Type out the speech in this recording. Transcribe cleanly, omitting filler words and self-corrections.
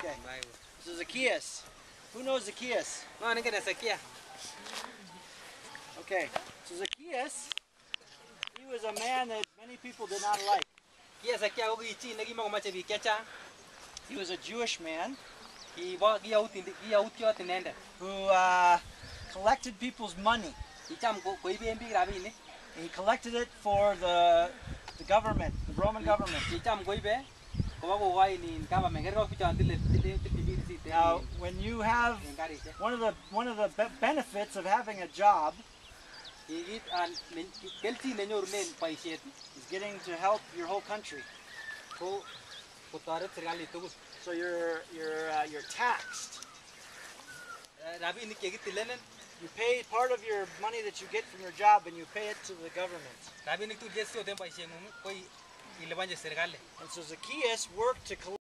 Okay. So Zacchaeus. Who knows Zacchaeus? No, I get Zacchaeus. Okay. So Zacchaeus, he was a man that many people did not like. He was a Jewish man who collected people's money. He collected it for the government, the Roman government. Now, when you have one of the benefits of having a job is getting to help your whole country. So you're taxed. You pay part of your money that you get from your job, and you pay it to the government. And so Zacchaeus worked to collect